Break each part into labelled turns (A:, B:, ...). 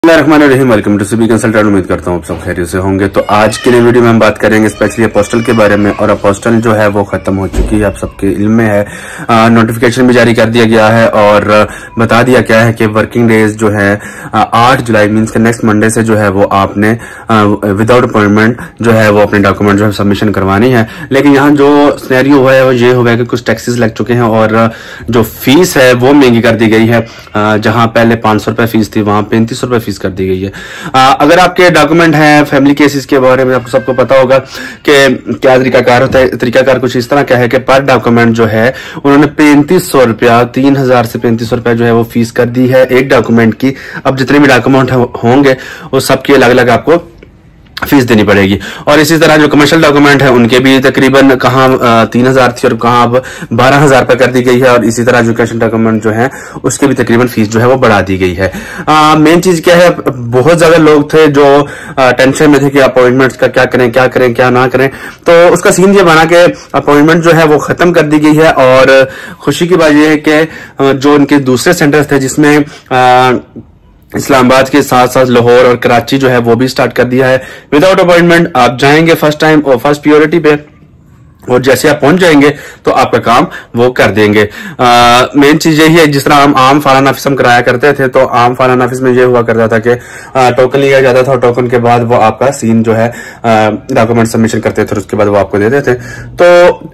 A: Welcome to CB consultant. उम्मीद करता हूँ आप सब खैरियत से होंगे। तो आज के लिए वीडियो में हम बात करेंगे स्पेशली अपोस्टल के बारे में। और अपोस्टल जो है वो खत्म हो चुकी है, आप सबके इल्म में है। नोटिफिकेशन भी जारी कर दिया गया है और बता दिया गया है कि वर्किंग डेज जो है 8 जुलाई मीन्स के नेक्स्ट मंडे से जो है वो आपने विदाउट अपॉइंटमेंट जो है वो अपने डॉक्यूमेंट जो है सबमिशन करवानी है। लेकिन यहाँ जो सिनेरियो हुआ है वो ये हुआ है कि कुछ टैक्सेस लग चुके हैं और जो फीस है वो महंगी कर दी गई है। जहां पहले 500 रुपए फीस थी वहां 3500 रुपए फीस कर दी गई है। अगर आपके डॉक्यूमेंट हैं फैमिली केसेस के बारे में आपको सबको पता होगा कि क्या तरीकाकार होता है। तरीकाकार कुछ इस तरह का है कि पर डॉक्यूमेंट जो है उन्होंने 3500 रुपया 3000 से 3500 रुपया जो है वो फीस कर दी है एक डॉक्यूमेंट की। अब जितने भी डॉक्यूमेंट होंगे वो सबकी अलग अलग आपको फीस देनी पड़ेगी। और इसी तरह जो कमर्शियल डॉक्यूमेंट है उनके भी तकरीबन कहाँ 3000 थी और कहाँ अब 12000 रुपये कर दी गई है। और इसी तरह एजुकेशन डॉक्यूमेंट जो है उसके भी तकरीबन फीस जो है वो बढ़ा दी गई है। मेन चीज क्या है, बहुत ज्यादा लोग थे जो टेंशन में थे कि अपॉइंटमेंट्स का क्या करें क्या ना करें। तो उसका सीन ये बना के अपॉइंटमेंट जो है वो खत्म कर दी गई है। और खुशी की बात यह है कि जो उनके दूसरे सेंटर्स थे जिसमें इस्लामाबाद के साथ साथ लाहौर और कराची जो है वो भी स्टार्ट कर दिया है। विदाउट अपॉइंटमेंट आप जाएंगे फर्स्ट टाइम और फर्स्ट प्रायोरिटी पे, और जैसे आप पहुंच जाएंगे तो आपका काम वो कर देंगे। मेन चीज यही है, जिस तरह हम आम फालाना नाफिस हम कराया करते थे तो आम फालाना नाफिस में ये हुआ करता था कि टोकन लिया जाता था और टोकन के बाद वो आपका सीन जो है डॉक्यूमेंट सबमिशन करते थे और उसके बाद वो आपको देते थे। तो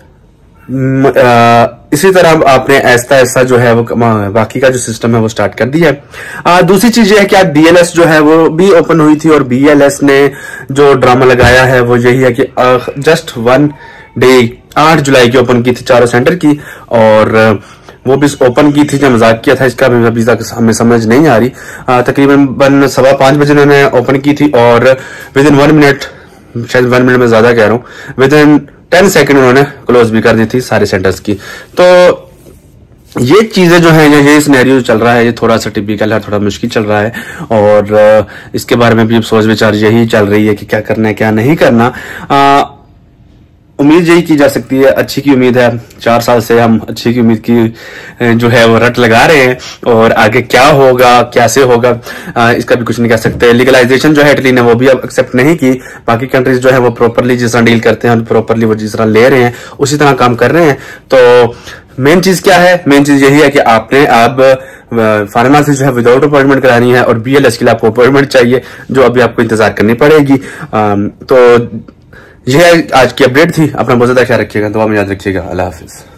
A: इसी तरह आपने ऐसा जो है वो बाकी का जो सिस्टम है वो स्टार्ट कर दिया है। दूसरी चीज ये है कि आज BLS जो है वो भी ओपन हुई थी और BLS ने जो ड्रामा लगाया है वो यही है कि जस्ट 1 डे 8 जुलाई की ओपन की थी चारों सेंटर की। और वो भी ओपन की थी, जो मजाक किया था इसका अभी तक हमें समझ नहीं आ रही। तकरीबन 5:15 बजे उन्होंने ओपन की थी और विद इन 1 मिनट, शायद 1 मिनट में ज्यादा कह रहा हूँ, विद इन 10 सेकंड उन्होंने क्लोज भी कर दी थी सारे सेंटर्स की। तो ये चीजें जो है, ये सिनेरियो चल रहा है, ये थोड़ा सा टिपिकल है, थोड़ा मुश्किल चल रहा है। और इसके बारे में भी सोच विचार यही चल रही है कि क्या करना है क्या नहीं करना। उम्मीद यही की जा सकती है, अच्छी की उम्मीद है। 4 साल से हम अच्छी की उम्मीद की जो है वो रट लगा रहे हैं और आगे क्या होगा कैसे होगा इसका भी कुछ नहीं कह सकते। लीगलाइजेशन जो है इटली ने वो भी अब एक्सेप्ट नहीं की। बाकी कंट्रीज जो है वो प्रॉपरली जिस तरह डील करते हैं प्रॉपरली वो जिस तरह ले रहे हैं उसी तरह काम कर रहे हैं। तो मेन चीज क्या है, मेन चीज यही है कि आपने अब फार्मेसी जो है विदाउट अपॉइंटमेंट करानी है और BLS के लिए आपको अपॉइंटमेंट चाहिए जो अभी आपको इंतजार करनी पड़ेगी। तो यह आज की अपडेट थी। अपना बहुत ज्यादा ख्याल रखिएगा, दुआ में याद रखिएगा। अल्लाह हाफिज।